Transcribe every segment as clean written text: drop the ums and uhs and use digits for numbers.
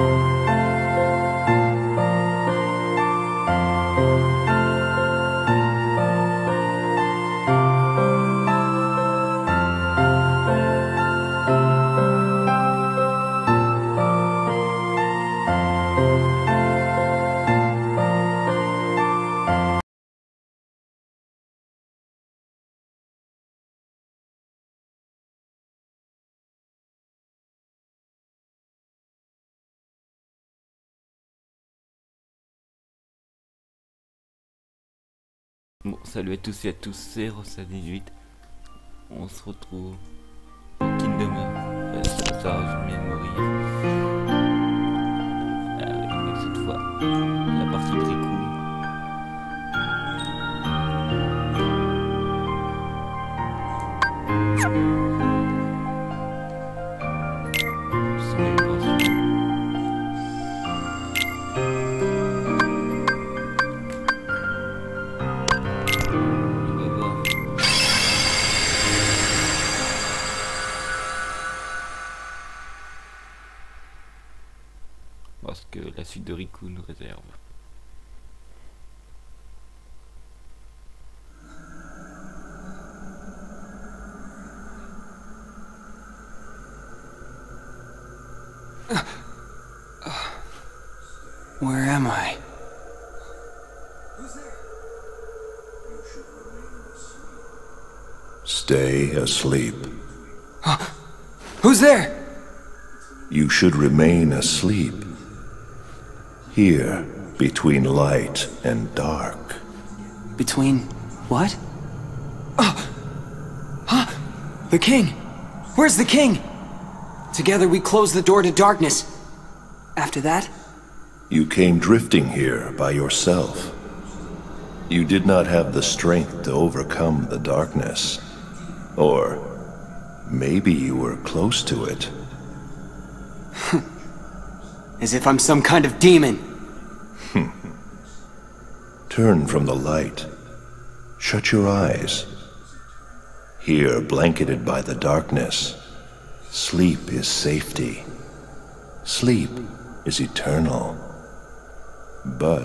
Bon, salut à tous et à tous, c'est Rossa18. On se retrouve dans Kingdom Hearts. Ça, je viens de mourir. Avec cette fois la partie de Riku. Sans les vibrations. Parce que la suite de Riku nous réserve. Where am I? Stay asleep. Who's there? You should remain asleep. Here, between light and dark. Between what? The king! Where's the king? Together we close the door to darkness. After that? You came drifting here by yourself. You did not have the strength to overcome the darkness. Or maybe you were close to it. As if I'm some kind of demon. Turn from the light. Shut your eyes. Here, blanketed by the darkness, sleep is safety. Sleep is eternal. But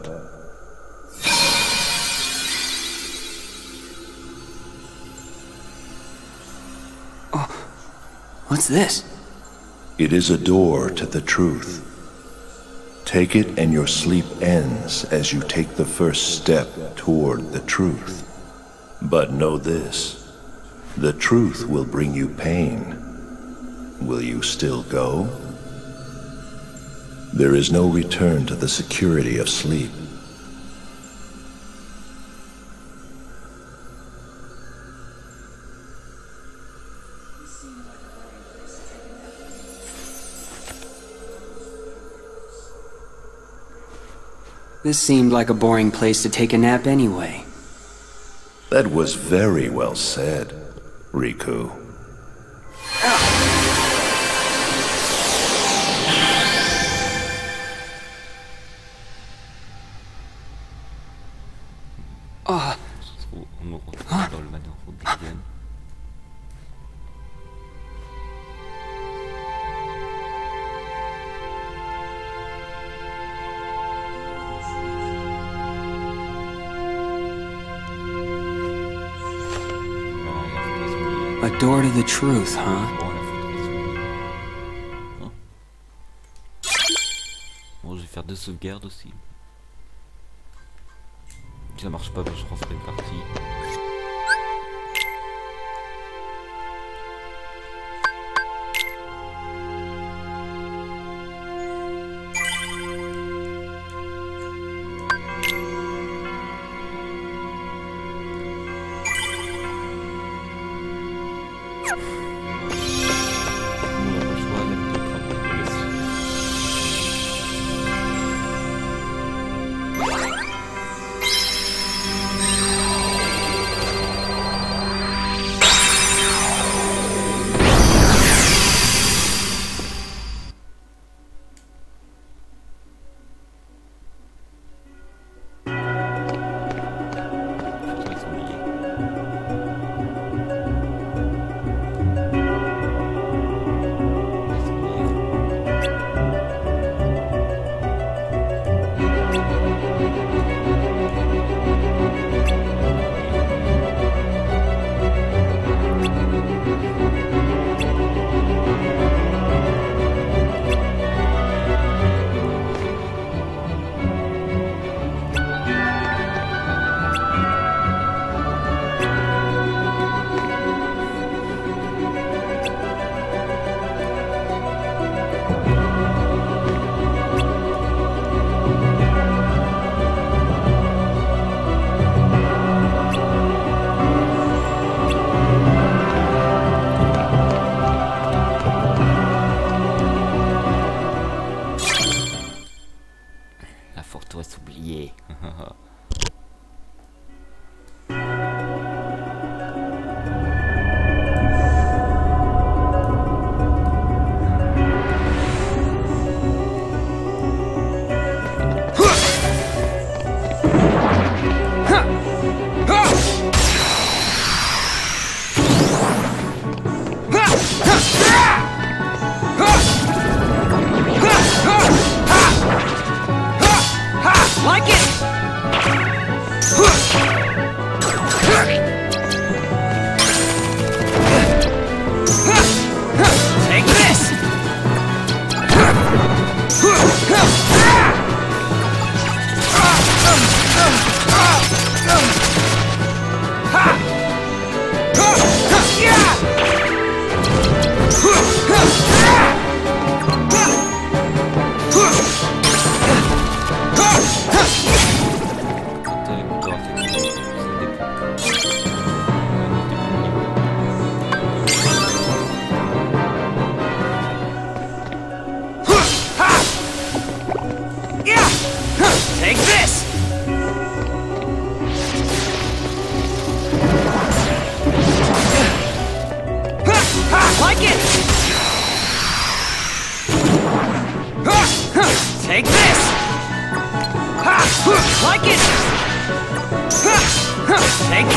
What's this? it is a door to the truth. Take it and your sleep ends as you take the first step toward the truth. But know this, the truth will bring you pain. Will you still go? There is no return to the security of sleep. This seemed like a boring place to take a nap anyway. That was very well said, Riku. On nous retrouve dans le manoir Oblivion. A door to the truth, huh? Bon, la forteresse oubliée. Bon, je vais faire 2 sauvegardes aussi. Si ça marche pas, je referai une partie. SOS oublié. Like it! Take this! Take this! Like it! Take this! Like it! Take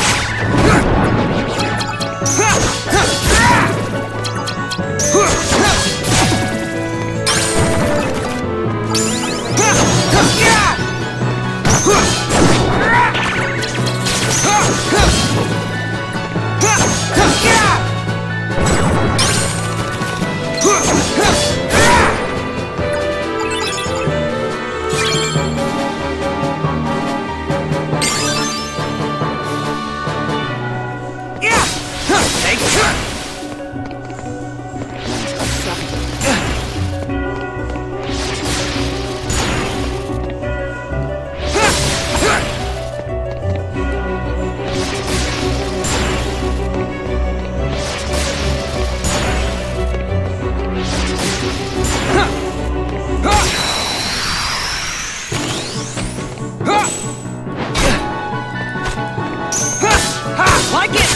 Like it!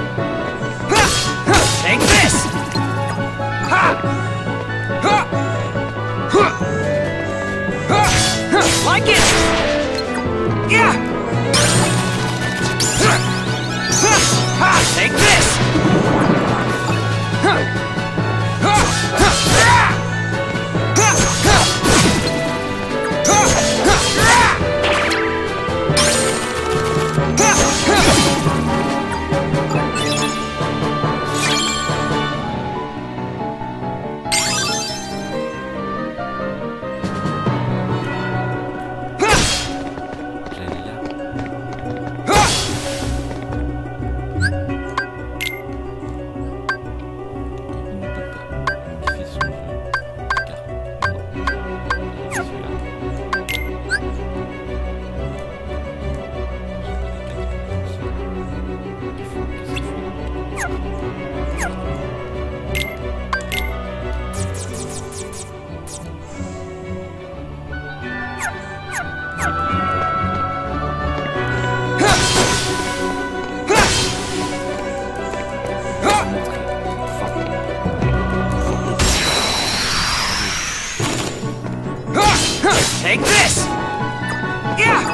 Take this! Like it! Yeah! Take this! Take this! Yeah!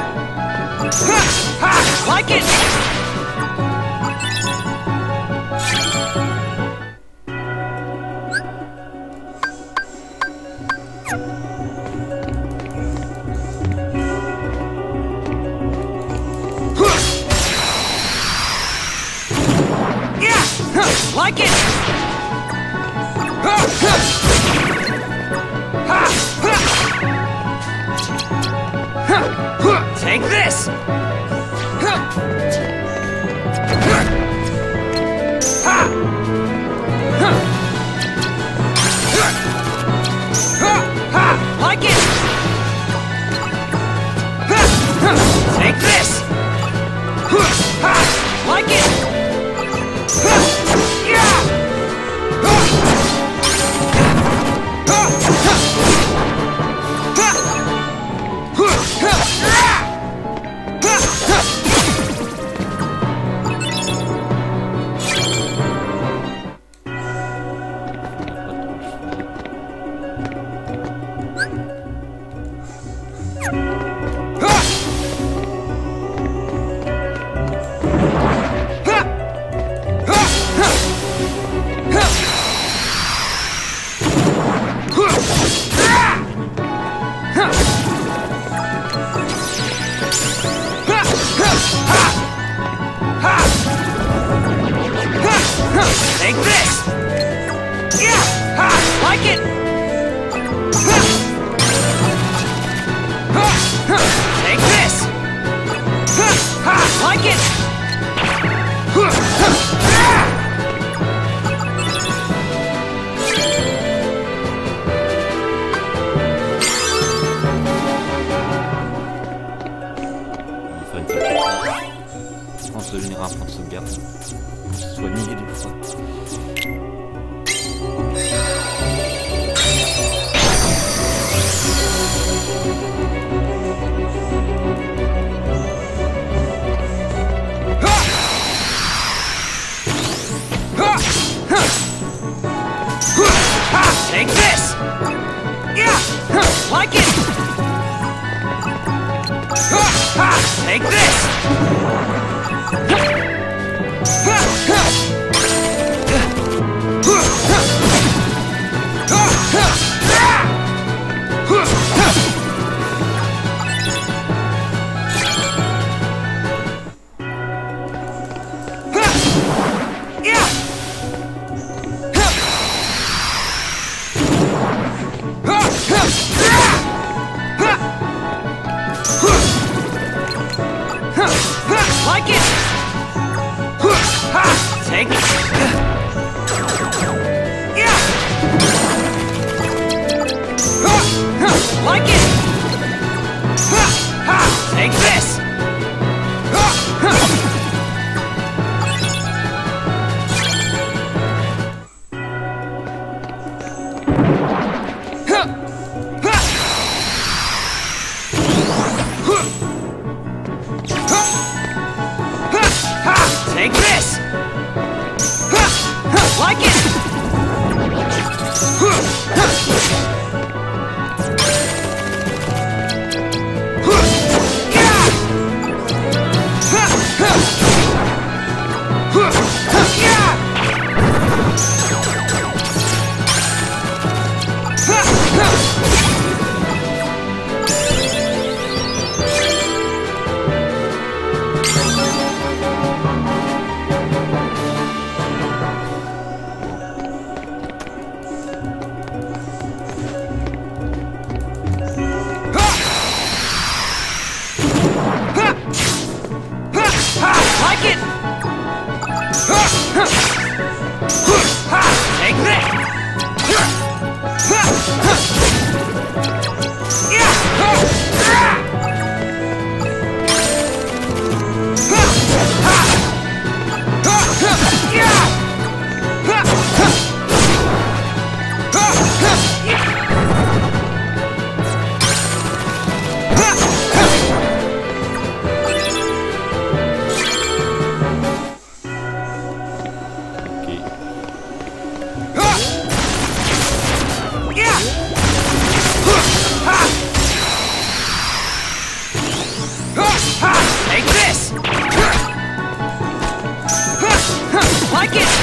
Like it! Yeah! Like it! Take this! Like it! Take this! Like it! Yeah! un point de sauvegarde. Soigner des fois. Take this! Yeah! Like it! Take this! Like it! Take it! Yeah! Like it! Take this! Take this! Like it! Like it! Take this! Take this! Like it!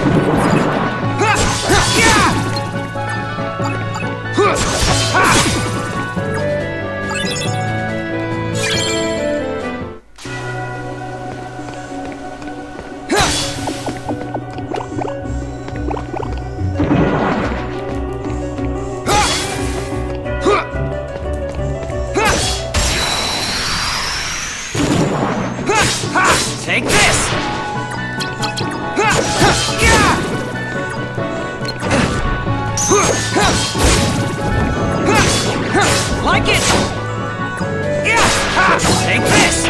Take this! Like it! Take this!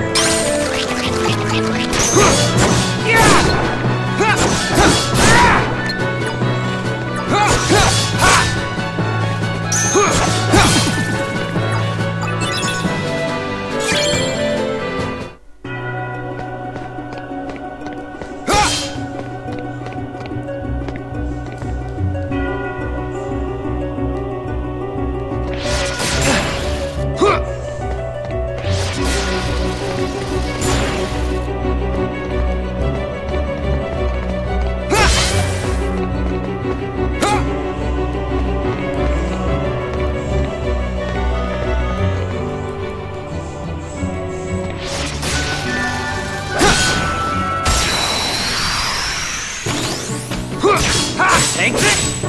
Take this!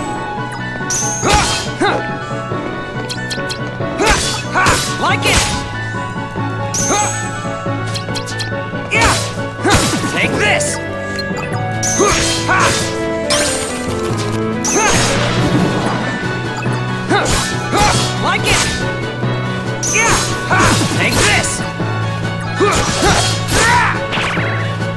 Like it! Take this! Like it! Take this!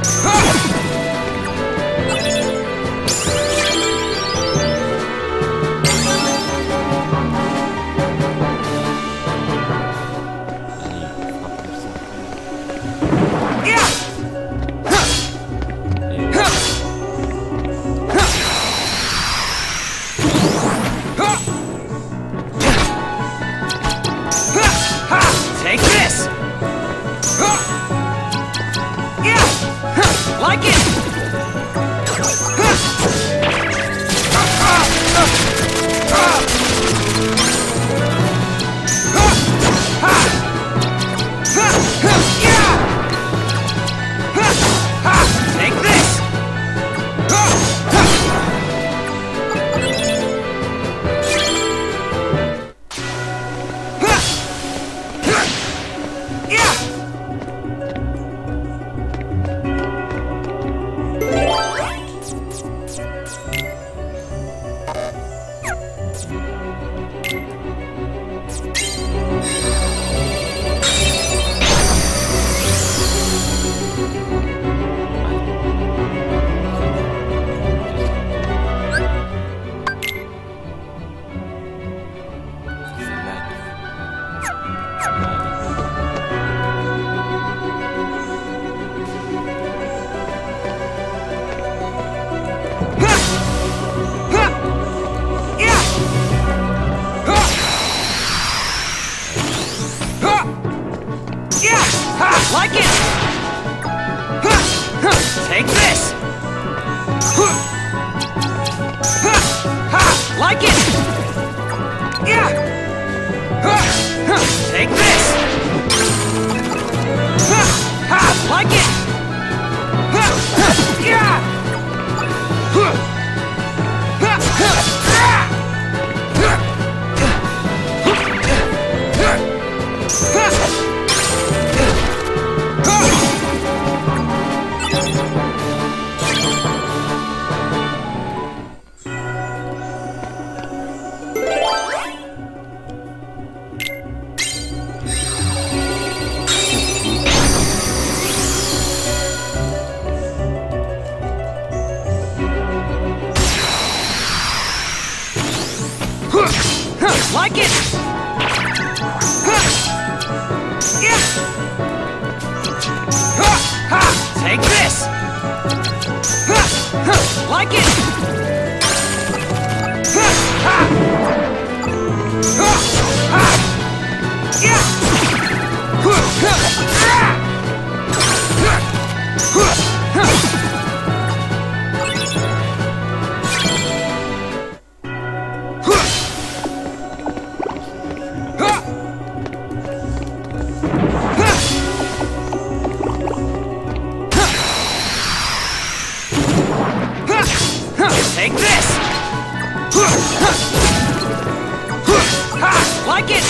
Like it! Take this! Like it! Take this! Like it! Take this! Like it! Like it! Take this! Like it! Take this! Like it!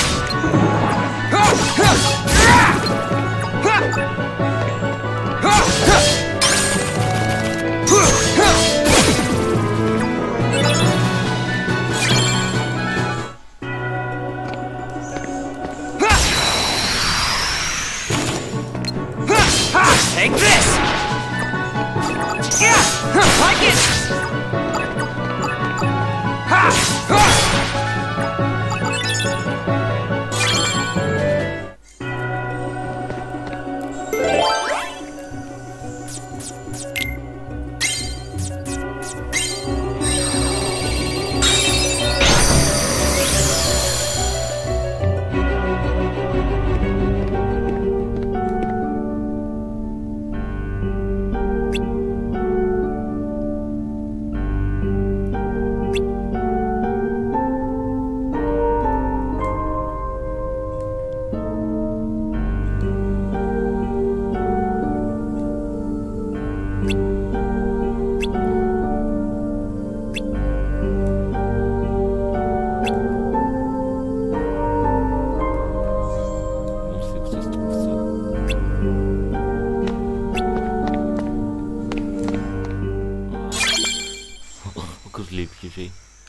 Take this! Like it! Encore je l'ai piégé.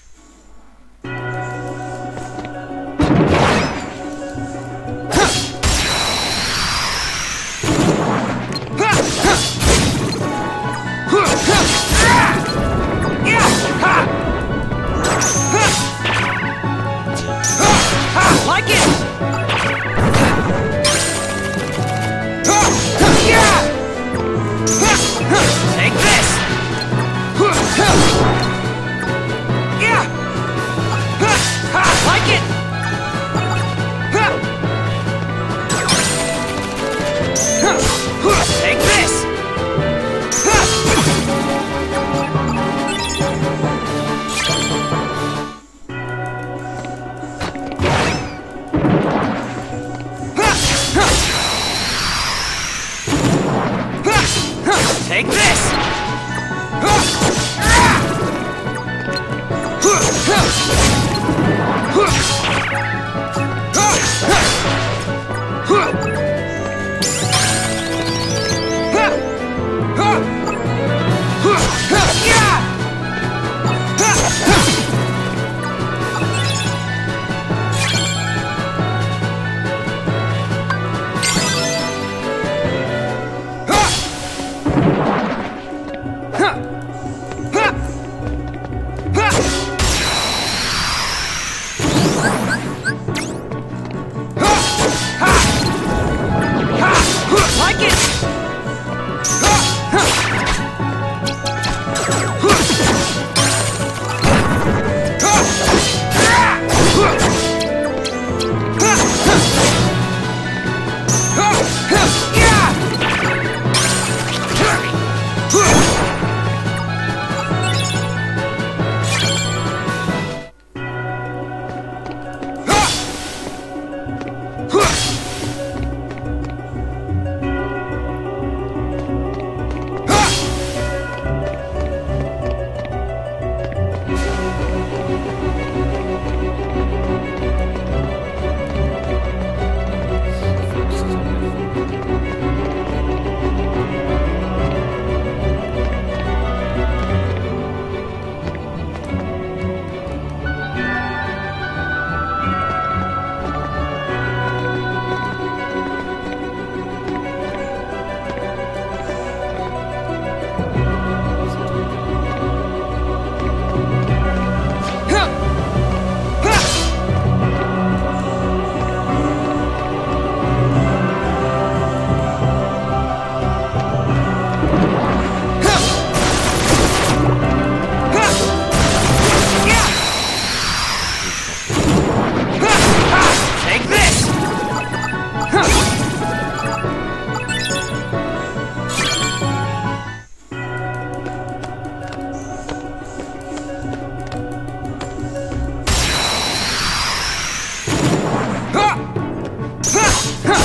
Like it! Take this! Like it! Take this!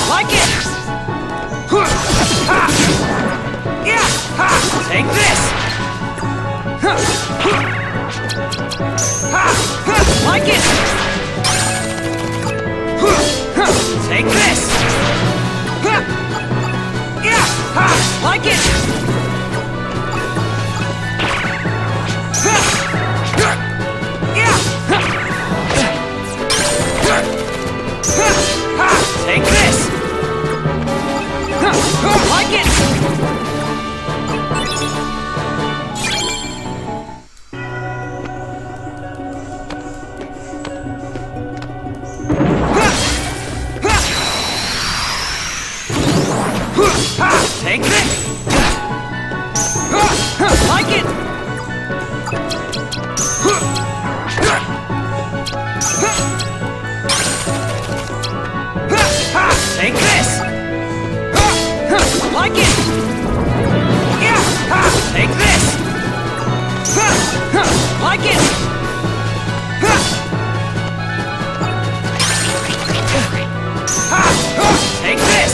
Like it! Ha! Yeah! Ha! Take this! Ha! Like it! Take this! Yeah! Ha! Like it! Yeah! Ha! Take this! Like it! Take this! Like it! Take this! Like it! Yeah! Take this! Like it! Take this!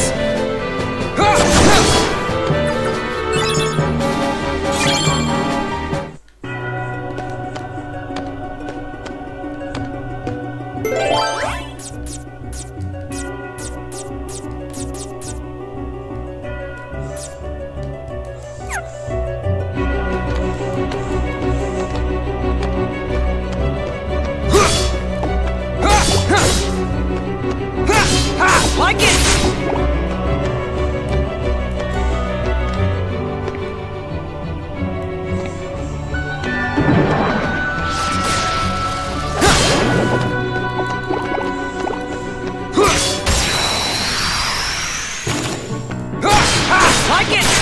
Like it! Like it!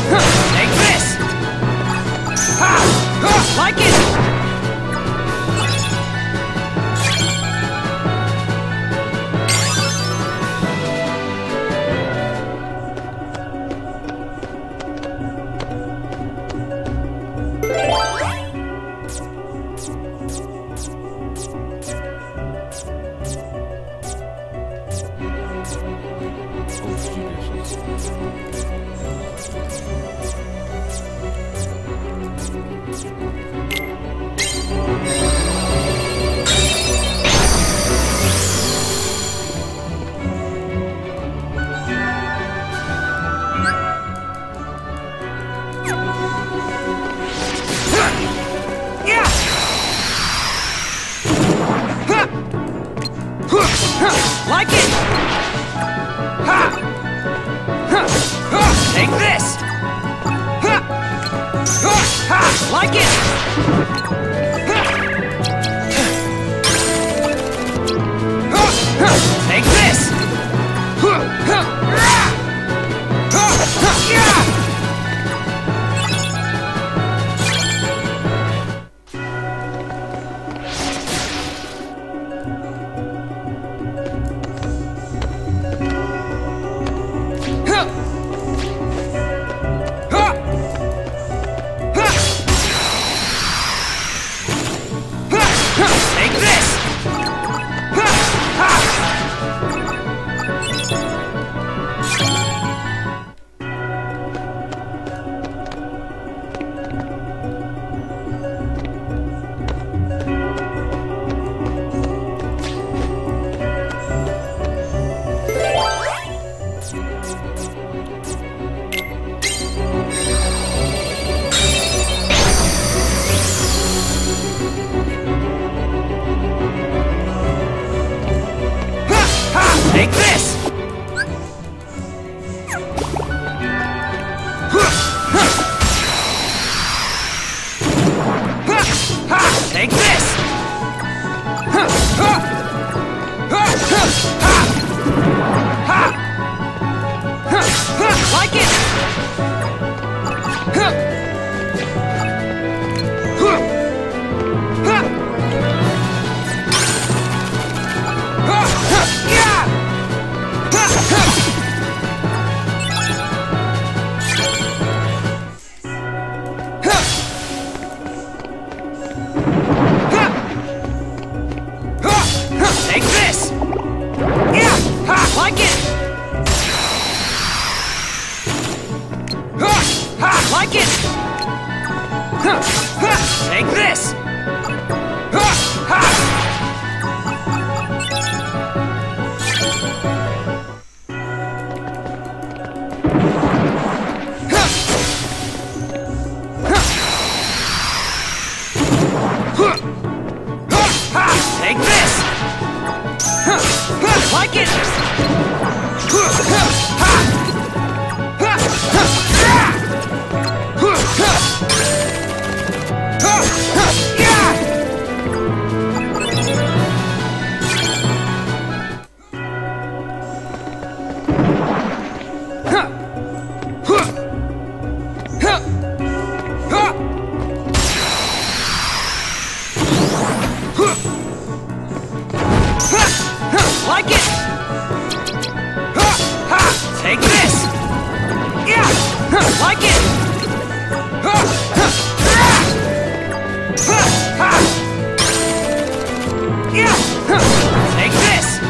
Take this! Ha! Like it! Like it! Ha! Take this! Ha! Like it! Take this! Take this! Take this! Take this! Like it! Take this! Like it! Like it! Take this! Take this! Like it! Like it! Take this! Like it! Take this!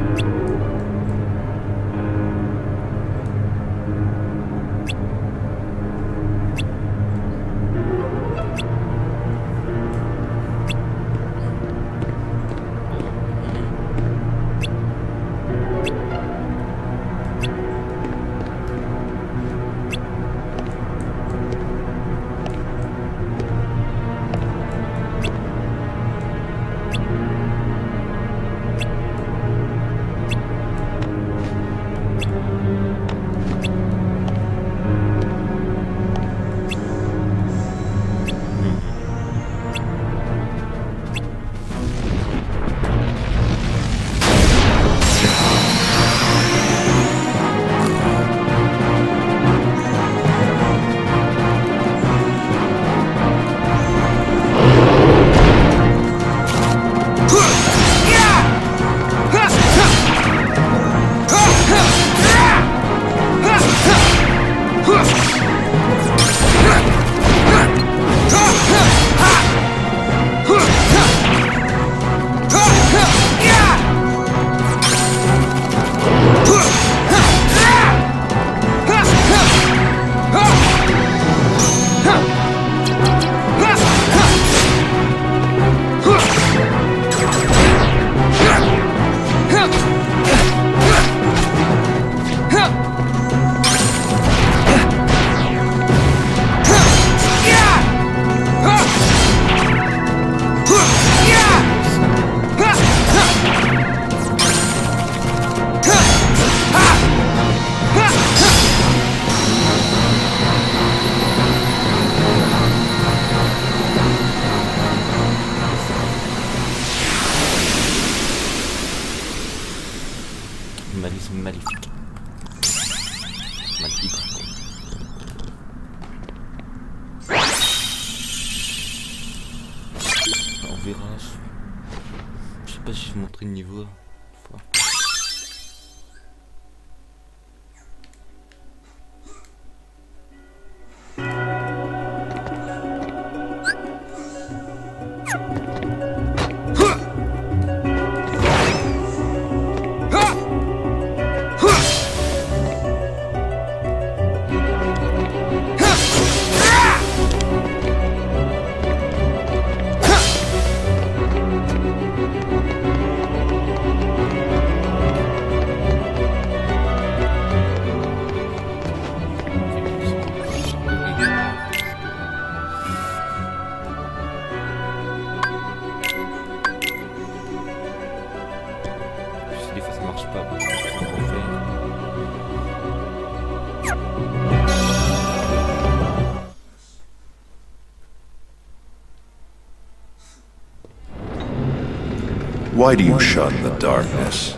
Maléfique. Maléfique. On verra. Je sais pas si je vais montrer le niveau. Des fois ça marche pas, parce que c'est pas fait. Why do you shun the darkness?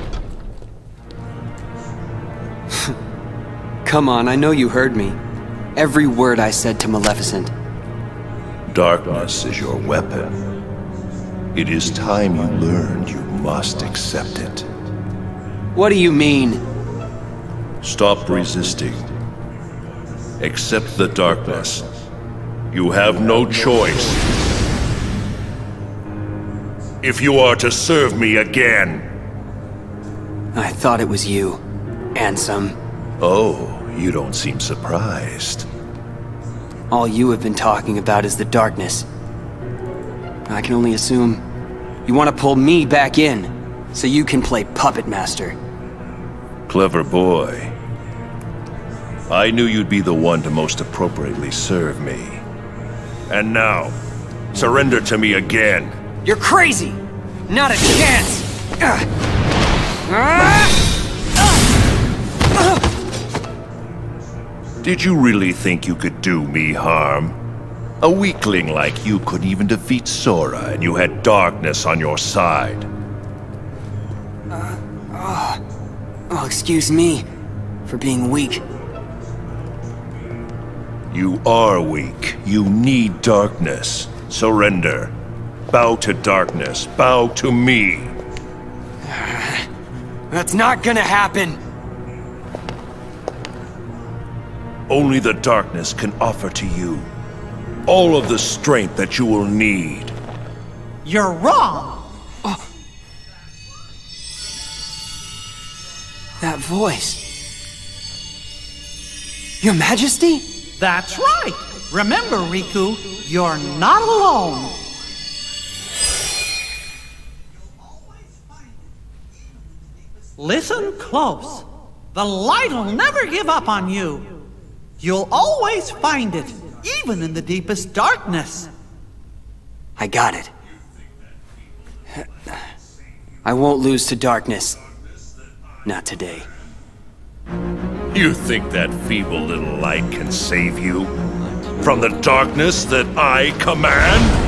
Come on, I know you heard me. Every word I said to Maleficent. Darkness is your weapon. It is time you learned you must accept it. What do you mean? Stop resisting. Accept the darkness. You have no choice. If you are to serve me again. I thought it was you, Ansem. Oh, you don't seem surprised. All you have been talking about is the darkness. I can only assume you want to pull me back in, so you can play puppet master. Clever boy. I knew you'd be the one to most appropriately serve me. And now, surrender to me again. You're crazy! Not a chance! Did you really think you could do me harm? A weakling like you couldn't even defeat Sora, and you had darkness on your side. Oh, excuse me for being weak. You are weak. You need darkness. Surrender. Bow to darkness. Bow to me. That's not gonna happen! Only the darkness can offer to you all of the strength that you will need. You're wrong! That voice. Your Majesty? That's right! Remember, Riku, you're not alone! Listen close. The light'll never give up on you. You'll always find it, even in the deepest darkness. I got it. I won't lose to darkness. Not today. You think that feeble little light can save you? From the darkness that I command?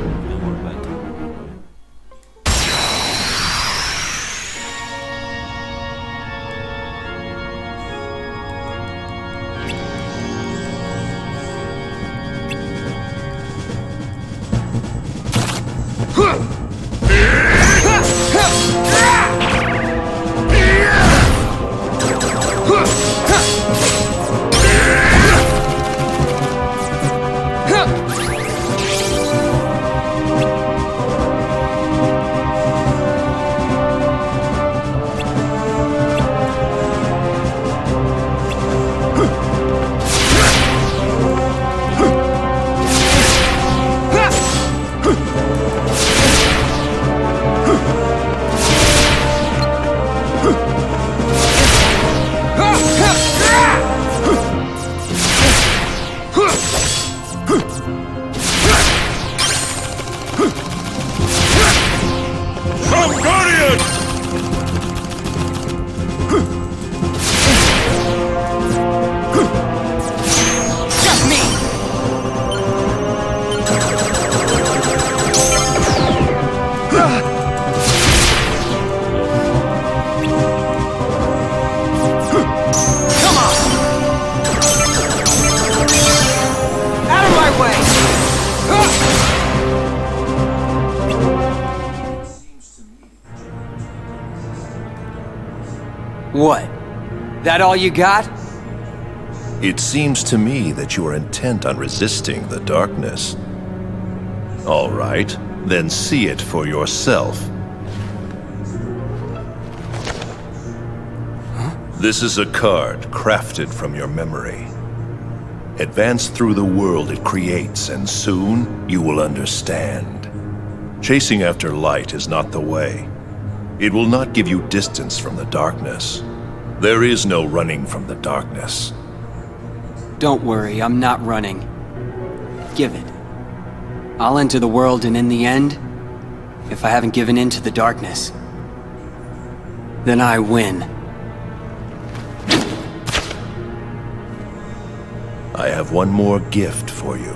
What? That all you got? It seems to me that you are intent on resisting the darkness. All right, then see it for yourself. Huh? This is a card crafted from your memory. Advance through the world it creates, and soon you will understand. Chasing after light is not the way. It will not give you distance from the darkness. There is no running from the darkness. Don't worry, I'm not running. Give it. I'll enter the world, and in the end, if I haven't given in to the darkness, then I win. I have one more gift for you.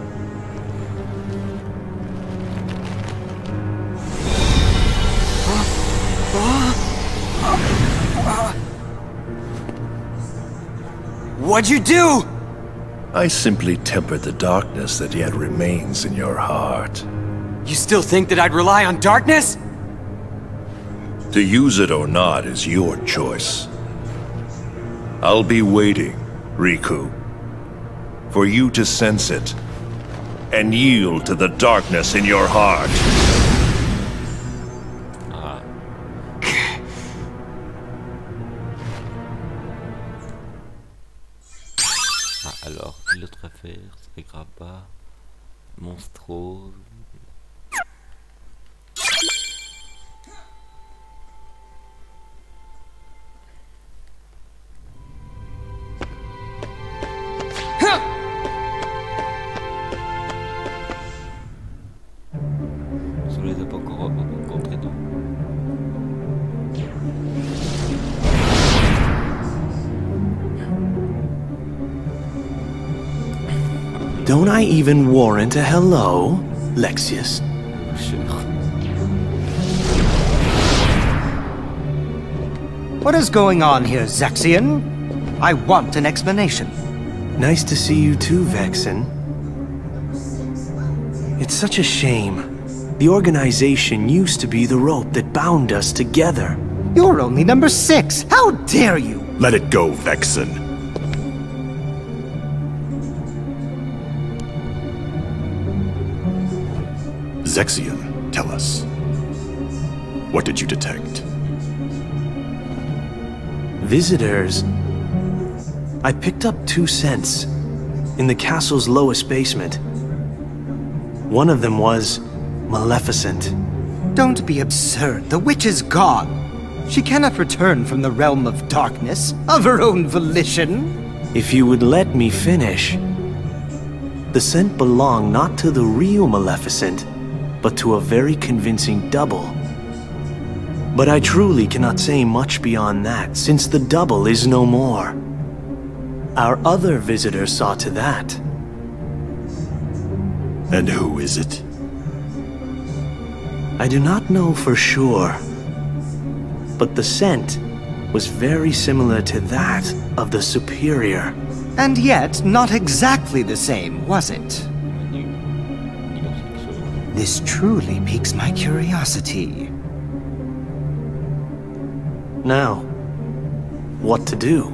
What'd you do? I simply tempered the darkness that yet remains in your heart. You still think that I'd rely on darkness? To use it or not is your choice. I'll be waiting, Riku, for you to sense it and yield to the darkness in your heart. Alors, l'autre affaire, c'est grave pas. Monstro. Je les ai pas encore rencontrés, donc. Don't I even warrant a hello, Lexaeus? Sure. What is going on here, Zaxian? I want an explanation. Nice to see you too, Vexen. It's such a shame. The organization used to be the rope that bound us together. You're only number 6. How dare you? Let it go, Vexen. Zaxian, tell us. What did you detect? Visitors? I picked up 2 scents in the castle's lowest basement. One of them was Maleficent. Don't be absurd. The witch is gone. She cannot return from the realm of darkness of her own volition. If you would let me finish. The scent belonged not to the real Maleficent, but to a very convincing double. But I truly cannot say much beyond that, since the double is no more. Our other visitor saw to that. And who is it? I do not know for sure, but the scent was very similar to that of the Superior. And yet, not exactly the same, was it? This truly piques my curiosity. Now, what to do?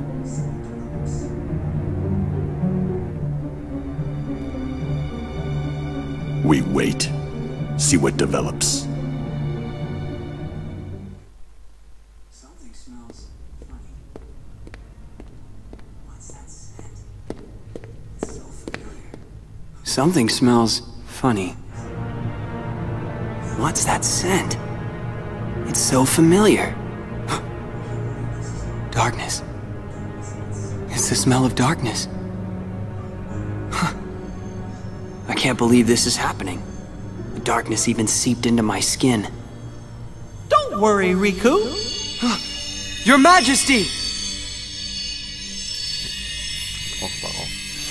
We wait. See what develops. Something smells funny. What's that scent? It's so familiar. Something smells funny. What's that scent? It's so familiar. Darkness. It's the smell of darkness. I can't believe this is happening. The darkness even seeped into my skin. Don't worry, Riku. Your Majesty! Transparent.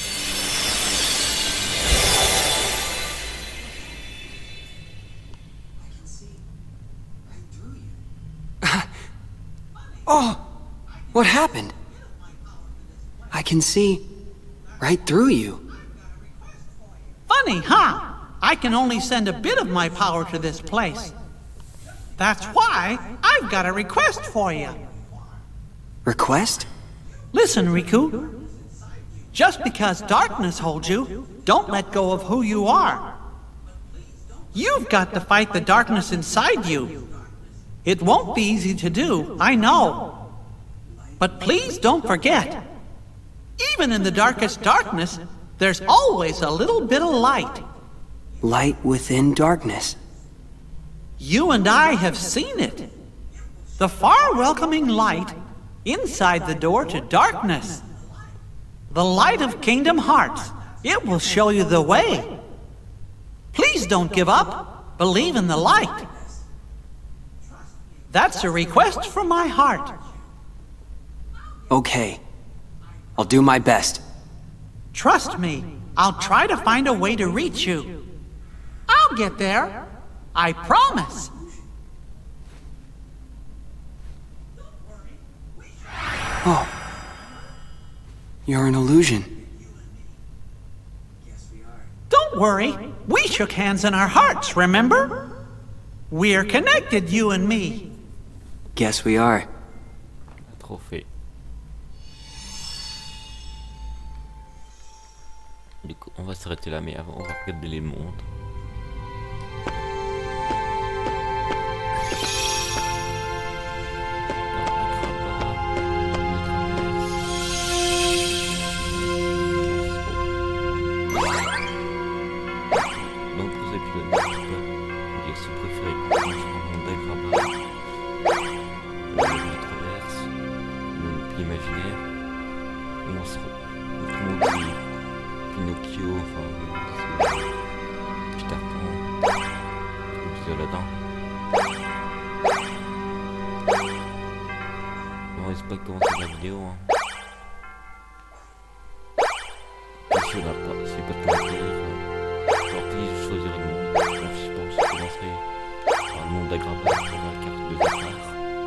Oh! What happened? I can see right through you. Funny, huh? I can only send a bit of my power to this place. That's why I've got a request for you. Request? Listen, Riku. Just because darkness holds you, don't let go of who you are. You've got to fight the darkness inside you. It won't be easy to do, I know. But please don't forget, even in the darkest darkness, there's always a little bit of light. Light within darkness. You and I have seen it. The far welcoming light inside the door to darkness. The light of Kingdom Hearts. It will show you the way. Please don't give up. Believe in the light. That's a request from my heart. Okay. I'll do my best. Trust me, I'll try to find a way to reach you. I'll get there. I promise. Oh. You're an illusion. Don't worry. We shook hands in our hearts, remember? We're connected, you and me. Guess we are. Trophée. Du coup, on va s'arrêter là, mais avant, on va regarder les mondes. Donc pour cet épisode, n'hésitez pas à me dire si vous préférez qu'on commence par le monde d'Agrabah, le monde de traverse, le monde imaginaire, ou on se retrouve aussi Pinocchio, enfin Peter Pan, ou des Aladdin. On risque pas de commencer la vidéo. Hein. Et si on n'a pas, si pas de commentaires, alors puis je choisirai le monde. Donc je pense que je commencerai par le monde d'Agrabah sur la carte de départ.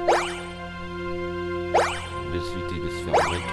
De suite et de se faire break.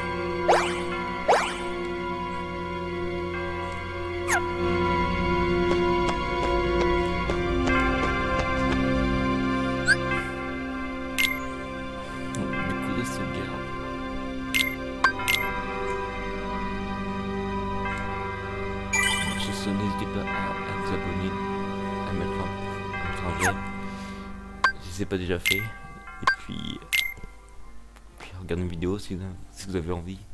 N'hésitez pas à vous abonner, à mettre un j'aime si c'est pas déjà fait, et puis regarder une vidéo si vous avez envie.